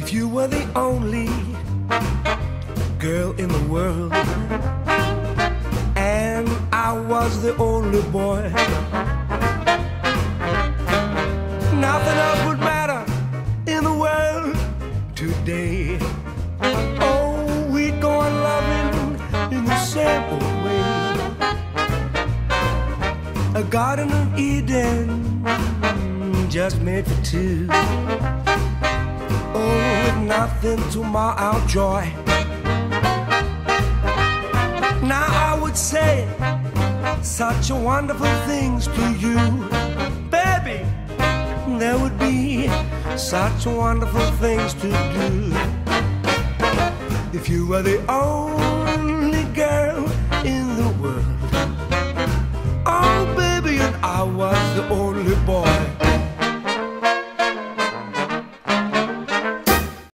If you were the only girl in the world and I was the only boy, nothing else would matter in the world today. Oh, we'd go on loving in the same old way. A Garden of Eden just made for two. Oh, with nothing to mar our joy. Now I would say such wonderful things to you, baby. There would be such wonderful things to do if you were the only girl in the world. Oh, baby, and I was the only boy.